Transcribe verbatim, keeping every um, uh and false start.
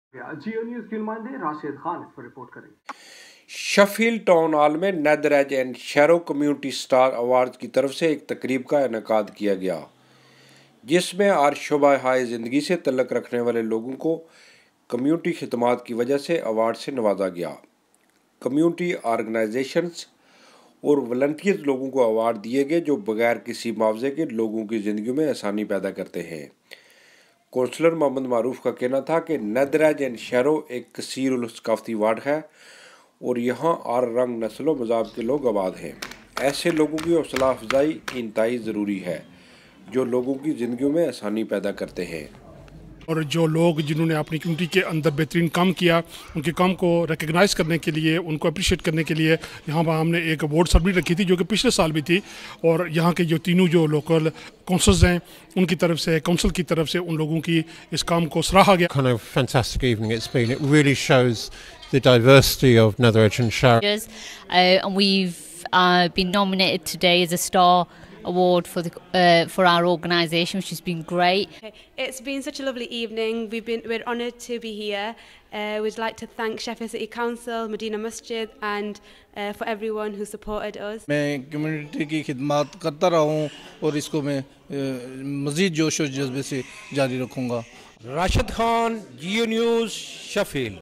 जियो news के नुमाइंदे राशिद खान इस पर रिपोर्ट करें। शेफील्ड टाउन हॉल में Nether and Sharrow community star award की तरफ से एक तकरीब का इनेकाद किया गया, जिसमें हर शुबा हाय ज़िंदगी से तल्लक रखने वाले लोगों को कम्युनिटी खिदमात की वजह से अवार्ड से नवाजा गया। कम्युनिटी ऑर्गेनाइजेशंस और वॉलंटियर्स लोगों को अवार्ड दिए गए जो बगैर किसी मुआवजे के लोगों की ज़िंदगी में आसानी पैदा करते हैं। कौंसलर मोहम्मद मारूफ का कहना था कि नेदर एंड शैरो एक कसीर उल सकाफती वार्ड है और यहाँ हर रंग नस्लों मज़ाब के लोग आबाद हैं। ऐसे लोगों की हौसला अफजाई इंतहाई ज़रूरी है जो लोगों की ज़िंदगियों में आसानी पैदा करते हैं। और जो लोग जिन्होंने अपनी कम्युनिटी के अंदर बेहतरीन काम किया, उनके काम को रिकग्नाइज़ करने के लिए, उनको अप्रिशिएट करने के लिए यहाँ पर हमने एक अवार्ड सर्मनी रखी थी जो कि पिछले साल भी थी। और यहाँ के जो तीनों जो लोकल काउंसल्स हैं उनकी तरफ से, काउंसिल की तरफ से उन लोगों की इस काम को सराहा गया। Kind of fantastic evening it's been. It really shows the diversity of Nether and Sharrow. Uh, and we've uh, been nominated today as a Star Award for the uh, for our organisation, which has been great. It's been such a lovely evening. We've been we're honoured to be here. Uh, we'd like to thank Sheffield City Council, Medina Masjid, and uh, for everyone who supported us. मैं community की खिदमत करता रहा हूँ और इसको मैं मज़ीद जोश और जज्बे से जारी रखूँगा। Rashid Khan, Geo News, Sheffield.